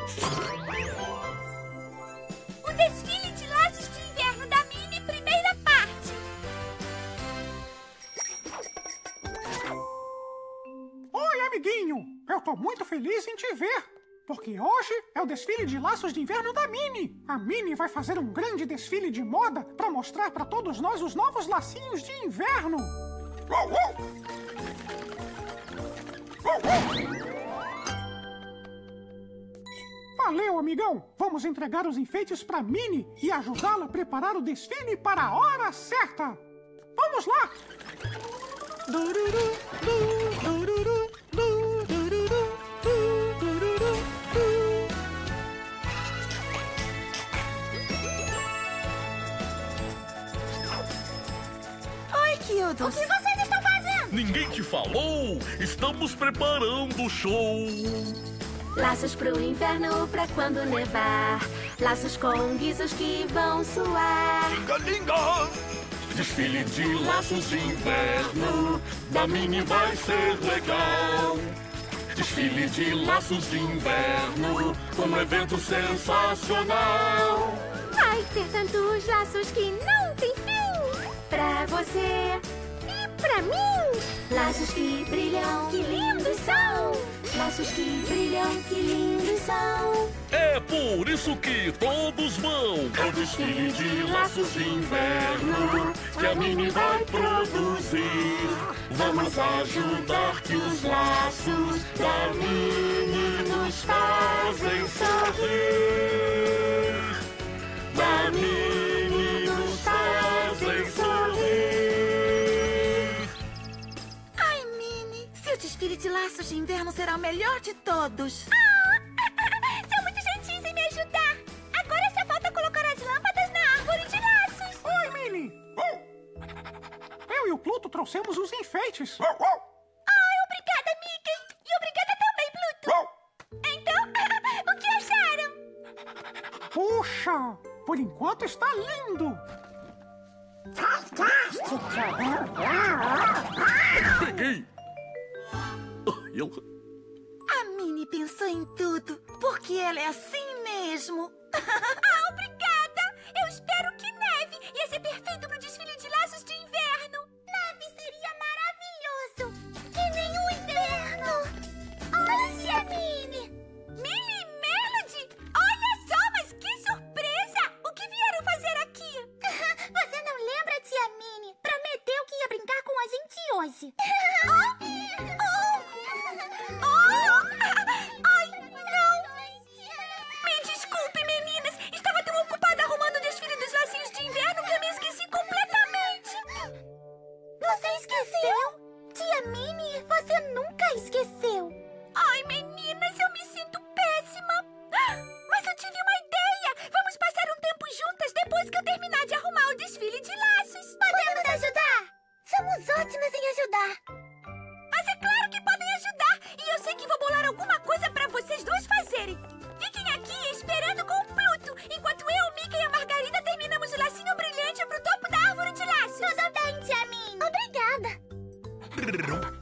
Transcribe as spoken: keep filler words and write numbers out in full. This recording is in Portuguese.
O desfile de laços de inverno da Minnie, primeira parte. Oi, amiguinho! Eu tô muito feliz em te ver, porque hoje é o desfile de laços de inverno da Minnie. A Minnie vai fazer um grande desfile de moda para mostrar para todos nós os novos lacinhos de inverno. Uou, uou! Uou, uou! Valeu, amigão! Vamos entregar os enfeites para Minnie e ajudá-la a preparar o desfile para a hora certa. Vamos lá! Oi, Kildos. O que vocês estão fazendo? Ninguém te falou? Estamos preparando o show. Laços pro inverno pra quando nevar. Laços com guizos que vão suar. Linga, linga! Desfile de laços de inverno da Minnie vai ser legal. Desfile de laços de inverno, um evento sensacional. Vai ter tantos laços que não tem fim. Pra você e pra mim. Laços que brilham, que lindos são. Laços que brilham, que lindos são. É por isso que todos vão ao desfile de laços de inverno que a Minnie vai produzir. Vamos ajudar que os laços da Minnie nos fazem sorrir. Da Minnie nos fazem sorrir. Ai, Minnie, seu desfile de laços de inverno será o melhor de todos. Ah, são muito gentis em me ajudar. Agora só falta colocar as lâmpadas na árvore de laços. Oi, Minnie! Eu e o Pluto trouxemos os enfeites. Ai, obrigada, Mickey. E obrigada também, Pluto. Então, o que acharam? Puxa! Por enquanto está lindo! Peguei! Ah, eu... A Minnie pensou em tudo, porque ela é assim mesmo. Ah, obrigada. Eu espero que neve. Ia ser perfeito pro desfile de laços de inverno. Neve seria maravilhoso. Que nem o inverno. Olha, tia Minnie. Minnie e Melody? Olha só, mas que surpresa. O que vieram fazer aqui? Você não lembra, tia Minnie? Prometeu que ia brincar com a gente hoje. Oh! Oh! Oh! Ai, não! Me desculpe, meninas. Estava tão ocupada arrumando o desfile dos lacinhos de inverno que eu me esqueci completamente. Você esqueceu? Tia Minnie, você nunca esqueceu. Ai, meninas, eu me sinto péssima. Mas eu tive uma ideia. Vamos passar um tempo juntas depois que eu terminar de arrumar o desfile de laços. Podemos ajudar? Somos ótimas em ajudar. Mas é claro que podem ajudar. E eu sei que vou bolar alguma coisa pra vocês duas fazerem. Fiquem aqui esperando com o Pluto, enquanto eu, o Mickey e a Margarida terminamos o lacinho brilhante pro topo da árvore de laços. Tudo bem, tia Minnie. Obrigada.